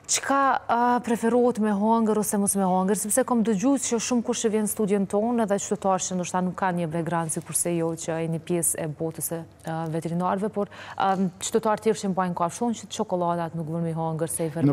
Qka preferohet me hongër ose mos me hongër, sepse kom dëgjuar që shumë kush që vjen në studion tonë edhe qytetarë që ndoshta nuk kanë një background sikurse jo që e një pjesë e botës së veterinarëve, por qytetarë tjerë që mbajnë kafshë thonë që çokoladat nuk vjen me hongër se i vërtet.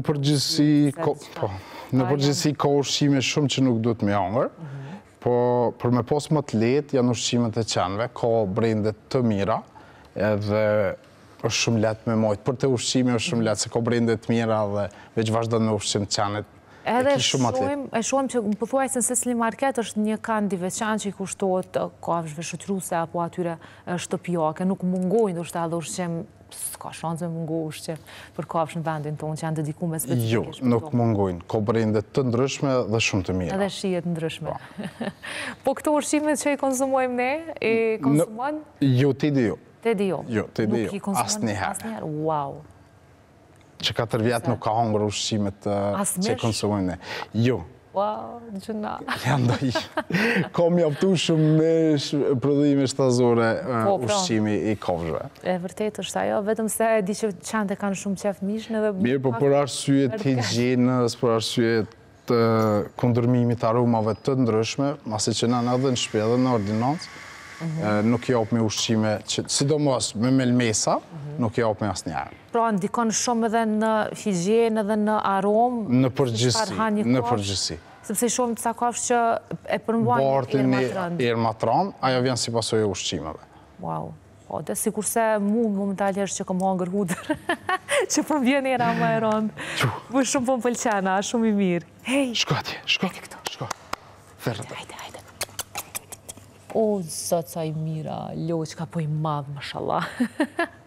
Në përgjithësi ka ushqime shumë që nuk duhet me hongër, po për me pas më të lehtë janë ushqimet e qenve, ka brende të mira edhe është shumë letë me mojtë. Për të ushqime është shumë letë, se ka brende të mira dhe veç vazhdo në ushqim të qenit. Edhe e shohim që më pothuajse në Sicily Market është një kandi veçantë që i kushtohet kafshëve shoqëruese apo atyre shtëpiake. Nuk mungojnë ndoshta edhe ushqim, s'ka shanse me mungu ushqim për kafshë në vendin tonë që janë dedikuar specifikisht. Jo, nuk mungojnë. Ka brende të ndryshme dhe shumë të mira. Edhe shije të ndryshme. Po këto ushqimet që i konsumojmë ne, i konsumon? Jo, ti di jo. Te di jo? Jo, te di jo. Asnjëherë. Wow. Që 4 vjetë nuk ka hongër ushqimet që konsumojmë ne. Jo. Wow, gjëna. Janë doj. Ka mjaftu shumë me prodhime shtazore ushqimi i kafshëve. E vërtet është ajo, vetëm se e di që qante kanë shumë qef mishën edhe... Mirë, po për arsye të higjienës, për arsye të kundërmimit aromave të ndryshme, masi që në edhe në shtëpi edhe në ordinancë, nuk jap me ushqime, sidomos me melmesa, nuk jap me asnjëherë. Pra, ndikon shumë edhe në higjienë edhe në aromë? Në përgjithësi. Sepse shumë të kafshë që e përmbajnë erë matran, ajo vjen si pasojë e ushqimeve. Wow. Dhe sikurse mu momentalisht që kam hangër hudër, që po vjen era më e rëndë. Po shumë po më pëlqen, shumë i mirë. Hej! Shko atje, shko. Ferrët. Hajde. O, zot sa i mira, loqka po i madhë, mashallah.